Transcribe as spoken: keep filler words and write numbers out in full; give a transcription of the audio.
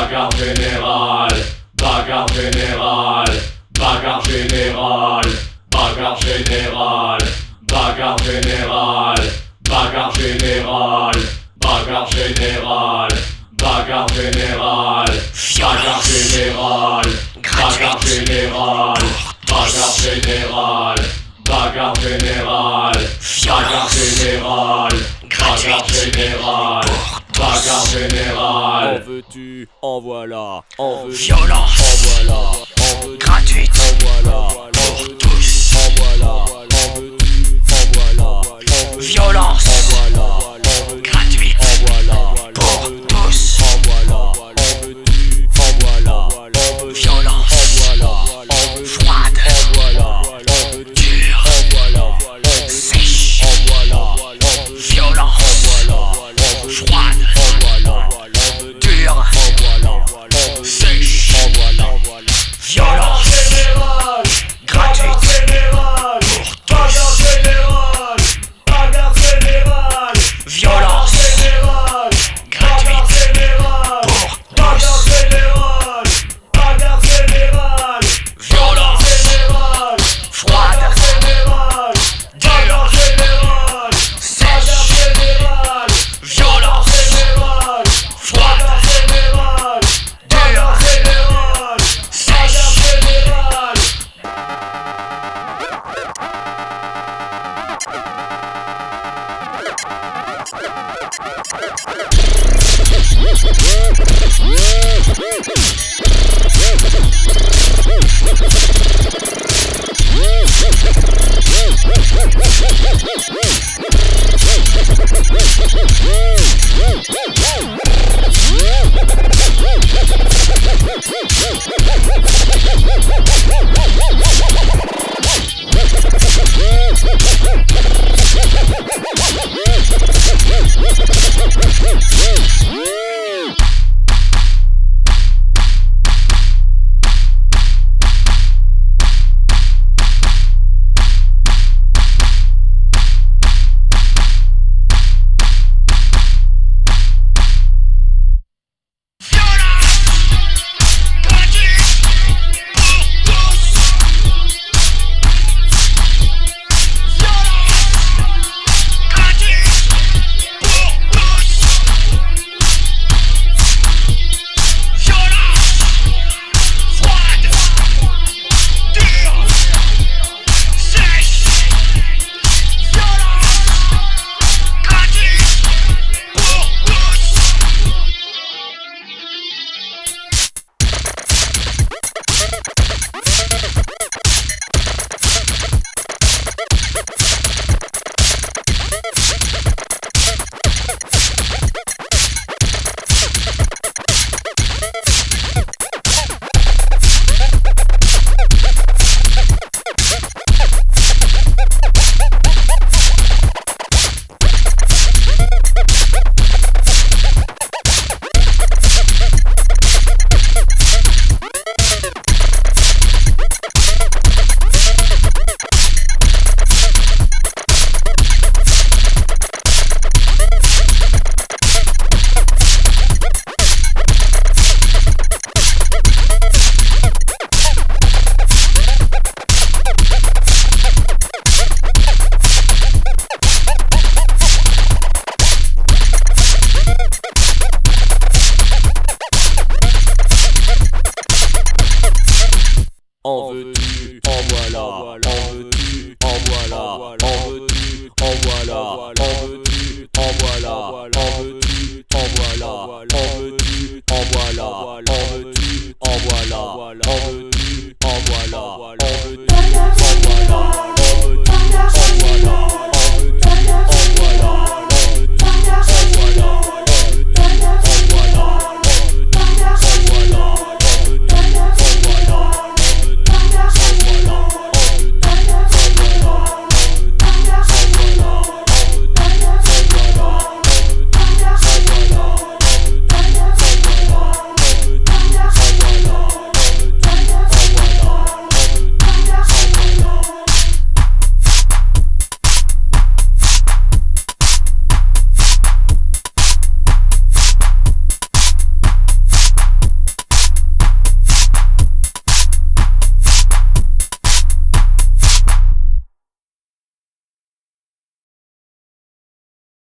Bagarre générale, bagarre générale, bagarre générale, bagarre générale, bagarre générale, bagarre générale, bagarre générale, bagarre générale, bagarre générale, bagarre générale, bagarre générale, bagarre générale, bagarre générale, bagarre générale, bagarre générale. En veux-tu, en voilà, en veux-tu, Violence, en voilà, en veux-tu, gratuite, en voilà, pour tous. en voilà, en veux-tu, en voilà, en veux-tu, Violence, en voilà, en veux-tu, gratuite, en voilà, pour en veux-tu, tous. en voilà, en veux-tu, en voilà, en veux-tu, Violence, en voilà, en veux-tu, froide, en voilà, en veux-tu, dure, en voilà, en veux-tu, sèche, en voilà, en veux-tu, violence, en voilà, en veux-tu, froide, en voilà, en veux-tu, dure, en voilà, en veux-tu, sèche, en voilà, en voilà. violence, Générale, gratuite, générale, bagarre générale, bagarre générale, violence, générale, gratuite, générale, pour bagarre tous. générale, bagarre générale, Violence, générale, froide, générale, dure, générale, sèche, générale, violence, générale, froide, générale, dure, générale, sèche, générale. En veux-tu, en voilà, en veux-tu, en voilà, en veux-tu, en voilà, en veux-tu, en voilà, en veux-tu,